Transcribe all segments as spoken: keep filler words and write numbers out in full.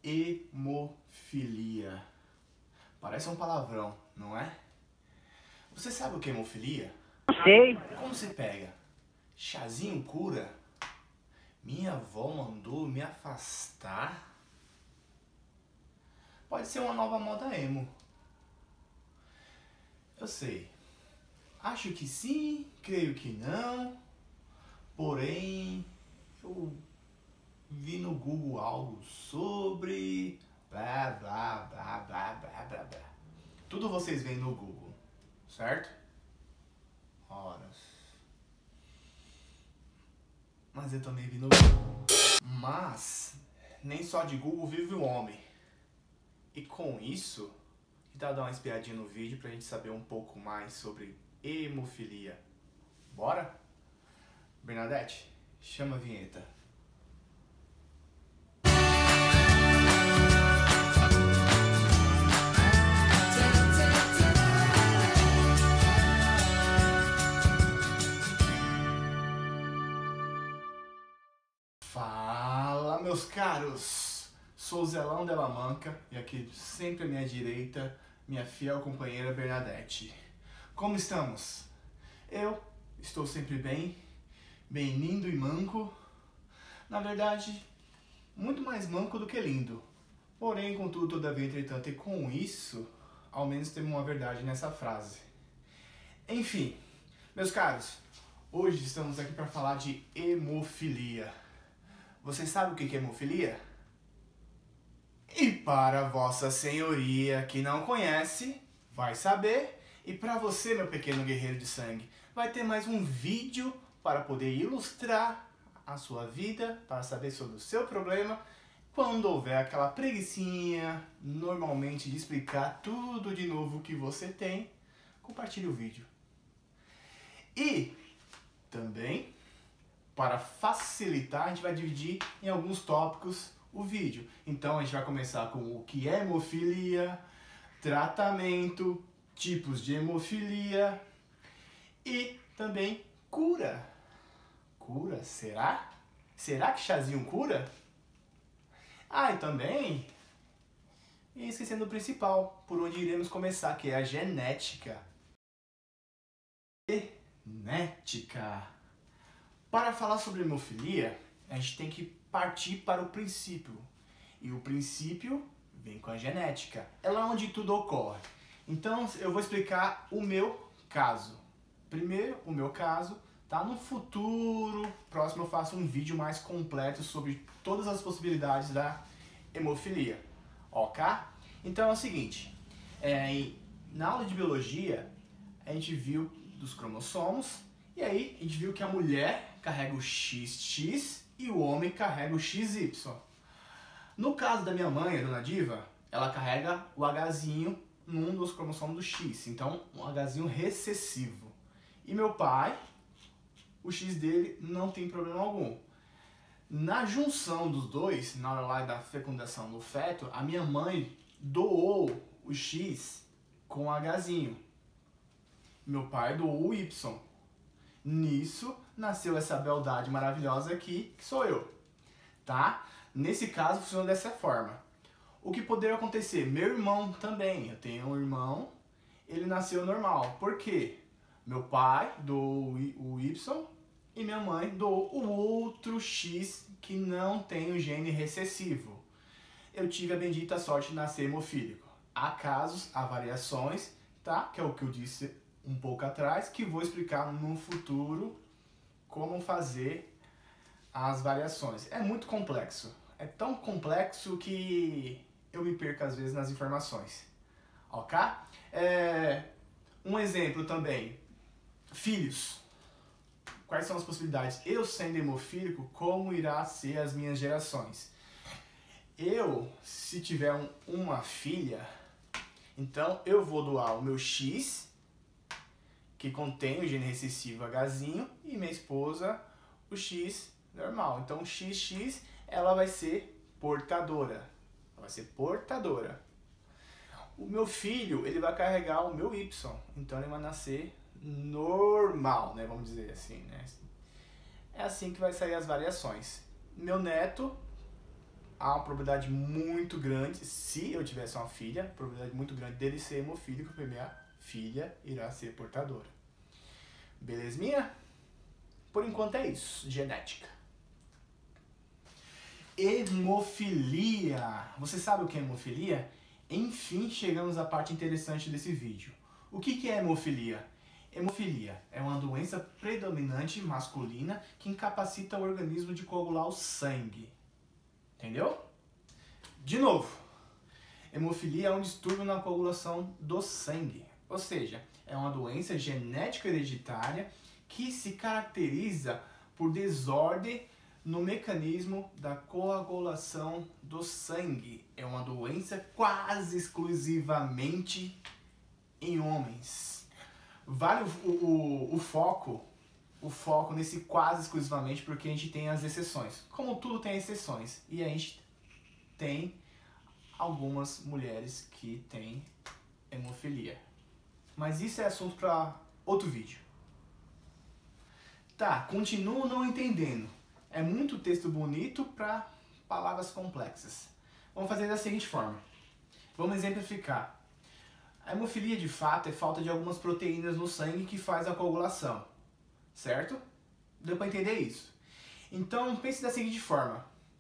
Hemofilia. Parece um palavrão, não é? Você sabe o que é hemofilia? Sei. Como se pega? Chazinho cura? Minha avó mandou me afastar? Pode ser uma nova moda emo. Eu sei. Acho que sim, creio que não. Porém, eu vi no Google algo sobre... Blá, blá, blá, blá, blá, blá, blá. Tudo vocês veem no Google, certo? Horas. Mas eu também vi no Google. Mas, nem só de Google vive o homem. E com isso, que tal dar uma espiadinha no vídeo pra gente saber um pouco mais sobre hemofilia? Bora? Bernadette, chama a vinheta. Fala, meus caros! Sou o Zelão Della Manca e aqui sempre à minha direita, minha fiel companheira Bernadette. Como estamos? Eu estou sempre bem, bem lindo e manco. Na verdade, muito mais manco do que lindo. Porém, contudo, todavia, entretanto, e com isso, ao menos temos uma verdade nessa frase. Enfim, meus caros, hoje estamos aqui para falar de hemofilia. Você sabe o que é hemofilia? E para Vossa Senhoria que não conhece, vai saber. E para você, meu pequeno guerreiro de sangue, vai ter mais um vídeo para poder ilustrar a sua vida, para saber sobre o seu problema, quando houver aquela preguicinha, normalmente, de explicar tudo de novo que você tem, compartilhe o vídeo. E também, para facilitar, a gente vai dividir em alguns tópicos o vídeo. Então a gente vai começar com o que é hemofilia, tratamento, tipos de hemofilia e também cura. Cura? Será? Será que chazinho cura? Ah, e também, e esquecendo o principal, por onde iremos começar, que é a genética. Genética. Para falar sobre hemofilia, a gente tem que partir para o princípio. E o princípio vem com a genética. É lá onde tudo ocorre. Então eu vou explicar o meu caso. Primeiro, o meu caso, tá? No futuro próximo eu faço um vídeo mais completo sobre todas as possibilidades da hemofilia. Ok? Então é o seguinte, é, na aula de biologia a gente viu dos cromossomos e aí a gente viu que a mulher carrega o xis xis e o homem carrega o xis ípsilon. No caso da minha mãe, a dona Diva, ela carrega o Hzinho num dos cromossomos do X, então um Hzinho recessivo. E meu pai, o X dele não tem problema algum. Na junção dos dois, na hora lá da fecundação do feto, a minha mãe doou o X com o Hzinho. Meu pai doou o Y. Nisso nasceu essa beldade maravilhosa aqui, que sou eu, tá? Nesse caso funciona dessa forma. O que poderia acontecer? Meu irmão também, eu tenho um irmão, ele nasceu normal. Por quê? Meu pai doou o Y e minha mãe doou o outro X que não tem o gene recessivo. Eu tive a bendita sorte de nascer hemofílico. Há casos, há variações, tá? Que é o que eu disse um pouco atrás, que vou explicar no futuro como fazer as variações. É muito complexo. É tão complexo que eu me perco às vezes nas informações. Ok? É, um exemplo também. Filhos. Quais são as possibilidades? Eu sendo hemofílico, como irá ser as minhas gerações? Eu, se tiver um, uma filha, então eu vou doar o meu X, que contém o gene recessivo Hzinho, e minha esposa o X normal. Então o xis xis ela vai ser portadora. Ela vai ser portadora. O meu filho, ele vai carregar o meu Y. Então ele vai nascer normal, né? Vamos dizer assim, né? É assim que vai sair as variações. Meu neto, há uma probabilidade muito grande, se eu tivesse uma filha, probabilidade muito grande dele ser hemofílico, porque minha filha irá ser portadora. Belezinha? Por enquanto é isso, genética. Hemofilia. Você sabe o que é hemofilia? Enfim, chegamos à parte interessante desse vídeo. O que é hemofilia? Hemofilia é uma doença predominante masculina que incapacita o organismo de coagular o sangue. Entendeu? De novo, hemofilia é um distúrbio na coagulação do sangue. Ou seja, é uma doença genética hereditária que se caracteriza por desordem no mecanismo da coagulação do sangue. É uma doença quase exclusivamente em homens. Vale o, o, o foco, o foco nesse quase exclusivamente porque a gente tem as exceções. Como tudo tem exceções. E a gente tem algumas mulheres que têm hemofilia. Mas isso é assunto para outro vídeo. Tá, continuo não entendendo. É muito texto bonito para palavras complexas. Vamos fazer da seguinte forma. Vamos exemplificar. A hemofilia, de fato, é falta de algumas proteínas no sangue que faz a coagulação. Certo? Deu para entender isso? Então, pense da seguinte forma.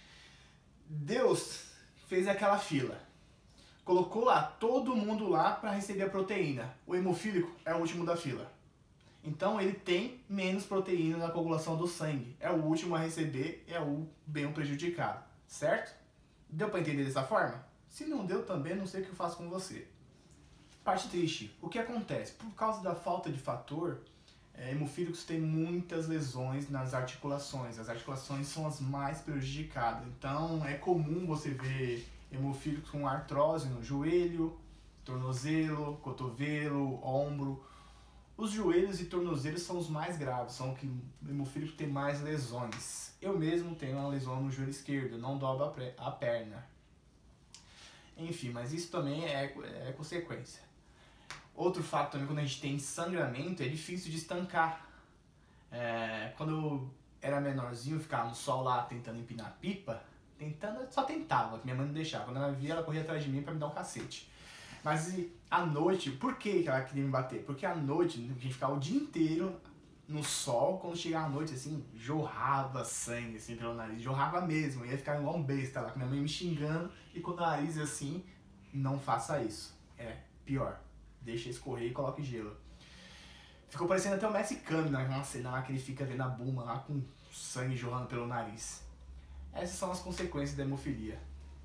Deus fez aquela fila. Colocou lá todo mundo lá para receber a proteína. O hemofílico é o último da fila. Então ele tem menos proteína na coagulação do sangue. É o último a receber, é o bem prejudicado. Certo? Deu para entender dessa forma? Se não deu também, não sei o que eu faço com você. Parte triste. O que acontece? Por causa da falta de fator, é, hemofílicos têm muitas lesões nas articulações. As articulações são as mais prejudicadas. Então é comum você ver hemofílicos com artrose no joelho, tornozelo, cotovelo, ombro. Os joelhos e tornozelos são os mais graves, são os que o hemofílico tem mais lesões. Eu mesmo tenho uma lesão no joelho esquerdo, não dobro a perna. Enfim, mas isso também é, é consequência. Outro fato também, quando a gente tem sangramento, é difícil de estancar. É, quando eu era menorzinho, eu ficava no sol lá tentando empinar pipa, tentando, só tentava, que minha mãe não deixava. Quando ela via, ela corria atrás de mim pra me dar um cacete. Mas e, à noite, por que ela queria me bater? Porque à noite, a gente ficava o dia inteiro no sol, quando chegava à noite, assim, jorrava sangue, assim, pelo nariz, jorrava mesmo, ia ficar igual um besta lá, com minha mãe me xingando, e com o nariz assim, não faça isso, é pior, deixa escorrer e coloque gelo. Ficou parecendo até o Messi Kami naquela cena lá que ele fica vendo a Bulma lá com sangue jorrando pelo nariz. Essas são as consequências da hemofilia.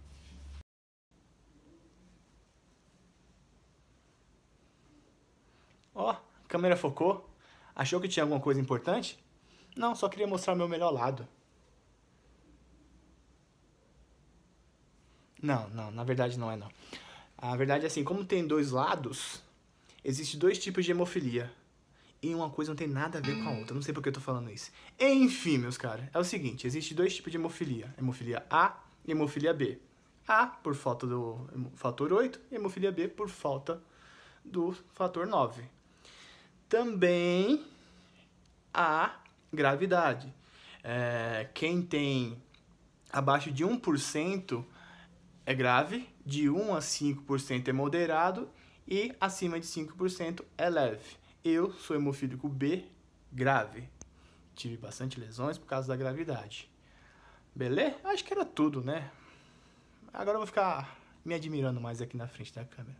Ó, oh, a câmera focou. Achou que tinha alguma coisa importante? Não, só queria mostrar o meu melhor lado. Não, não, na verdade não é não. A verdade é assim, como tem dois lados, existem dois tipos de hemofilia. E uma coisa não tem nada a ver com a outra. Não sei por que eu tô falando isso. Enfim, meus caras, é o seguinte, existem dois tipos de hemofilia. Hemofilia A e hemofilia B. A por falta do fator oito e hemofilia B por falta do fator nove. Também a gravidade. É, quem tem abaixo de um por cento é grave, de um a cinco por cento é moderado e acima de cinco por cento é leve. Eu sou hemofílico B, grave. Tive bastante lesões por causa da gravidade. Beleza? Acho que era tudo, né? Agora eu vou ficar me admirando mais aqui na frente da câmera.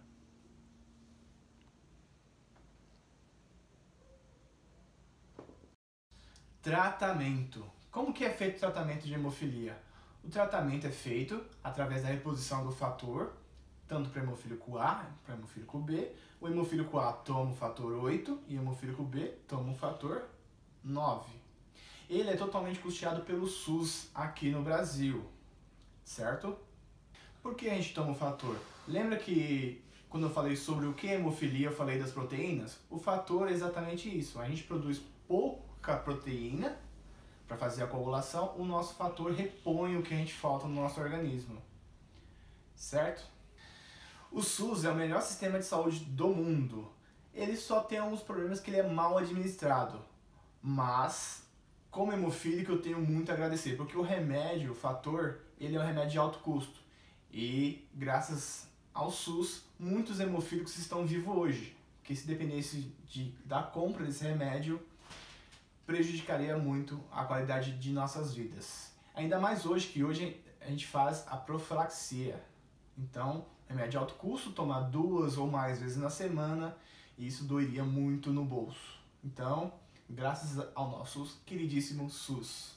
Tratamento. Como que é feito o tratamento de hemofilia? O tratamento é feito através da reposição do fator, tanto para hemofílico A e para hemofílico B. O hemofílico A toma o fator oito e o hemofílico B toma o fator nove. Ele é totalmente custeado pelo SUS aqui no Brasil, certo? Por que a gente toma o fator? Lembra que quando eu falei sobre o que é hemofilia, eu falei das proteínas? O fator é exatamente isso. A gente produz pouca proteína para fazer a coagulação, o nosso fator repõe o que a gente falta no nosso organismo, certo? O SUS é o melhor sistema de saúde do mundo. Ele só tem alguns problemas que ele é mal administrado, mas como hemofílico eu tenho muito a agradecer, porque o remédio, o fator, ele é um remédio de alto custo. E graças ao SUS, muitos hemofílicos estão vivos hoje. Porque se dependesse de, da compra desse remédio, prejudicaria muito a qualidade de nossas vidas. Ainda mais hoje, que hoje a gente faz a profilaxia. Então, remédio de alto custo, tomar duas ou mais vezes na semana, e isso doeria muito no bolso. Então, graças ao nosso queridíssimo SUS.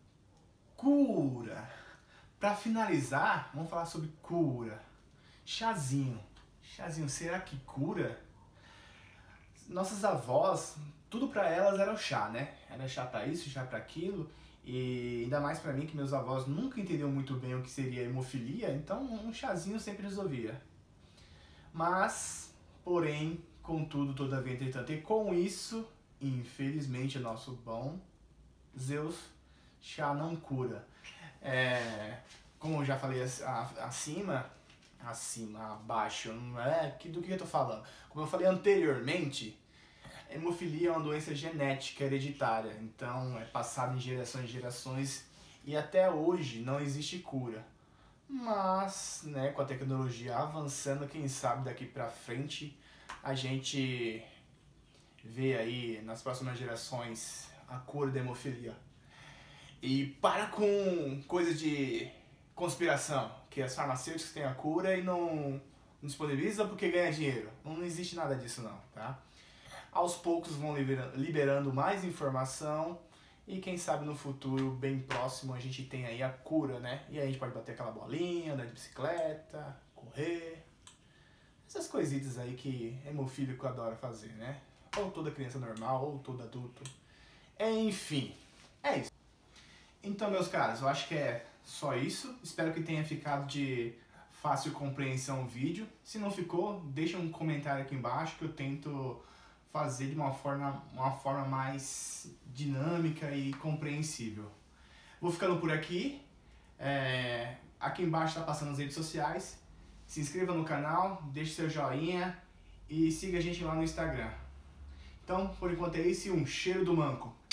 Cura! Para finalizar, vamos falar sobre cura. Chazinho. Chazinho, será que cura? Nossas avós, tudo para elas era o chá, né? Era chá para isso, chá para aquilo. E ainda mais para mim, que meus avós nunca entenderam muito bem o que seria hemofilia, então um chazinho sempre resolvia. Mas, porém, contudo, todavia, entretanto, e com isso, infelizmente, o nosso bom Zeus, chá não cura. É, como eu já falei acima, acima, abaixo, não é do que eu tô falando. Como eu falei anteriormente, hemofilia é uma doença genética hereditária, então é passada em gerações e gerações e até hoje não existe cura. Mas, né, com a tecnologia avançando, quem sabe daqui pra frente a gente vê aí nas próximas gerações a cura da hemofilia. E para com coisa de conspiração, que as farmacêuticas têm a cura e não, não disponibilizam porque ganha dinheiro. Não existe nada disso não, tá? Aos poucos vão liberando mais informação e quem sabe no futuro bem próximo a gente tem aí a cura, né? E aí a gente pode bater aquela bolinha, andar de bicicleta, correr, essas coisitas aí que hemofílico adora fazer, né? Ou toda criança normal, ou todo adulto. Enfim, é isso. Então, meus caros, eu acho que é só isso. Espero que tenha ficado de fácil compreensão o vídeo. Se não ficou, deixa um comentário aqui embaixo que eu tento fazer de uma forma, uma forma mais dinâmica e compreensível. Vou ficando por aqui. É, aqui embaixo está passando as redes sociais. Se inscreva no canal, deixe seu joinha e siga a gente lá no Instagram. Então, por enquanto é isso e um cheiro do manco.